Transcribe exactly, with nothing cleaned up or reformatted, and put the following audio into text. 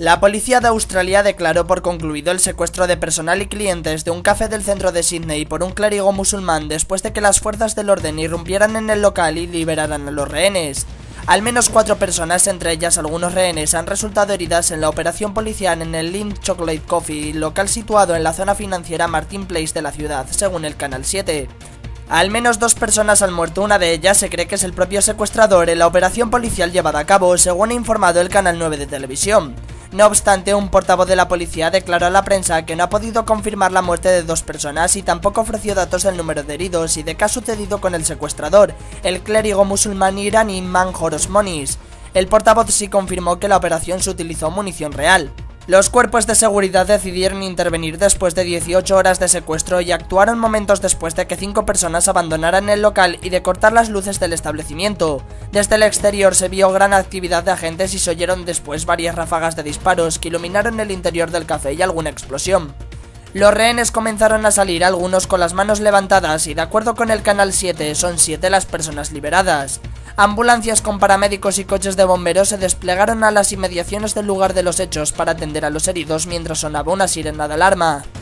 La policía de Australia declaró por concluido el secuestro de personal y clientes de un café del centro de Sydney por un clérigo musulmán después de que las fuerzas del orden irrumpieran en el local y liberaran a los rehenes. Al menos cuatro personas, entre ellas algunos rehenes, han resultado heridas en la operación policial en el Lindt Chocolate Coffee, local situado en la zona financiera Martin Place de la ciudad, según el Canal siete. Al menos dos personas han muerto, una de ellas se cree que es el propio secuestrador en la operación policial llevada a cabo, según ha informado el Canal nueve de televisión. No obstante, un portavoz de la policía declaró a la prensa que no ha podido confirmar la muerte de dos personas y tampoco ofreció datos del número de heridos y de qué ha sucedido con el secuestrador, el clérigo musulmán iraní Manjor Osmonis. El portavoz sí confirmó que la operación se utilizó munición real. Los cuerpos de seguridad decidieron intervenir después de dieciocho horas de secuestro y actuaron momentos después de que cinco personas abandonaran el local y de cortar las luces del establecimiento. Desde el exterior se vio gran actividad de agentes y se oyeron después varias ráfagas de disparos que iluminaron el interior del café y alguna explosión. Los rehenes comenzaron a salir, algunos con las manos levantadas, y de acuerdo con el Canal siete son siete las personas liberadas. Ambulancias con paramédicos y coches de bomberos se desplegaron a las inmediaciones del lugar de los hechos para atender a los heridos mientras sonaba una sirena de alarma.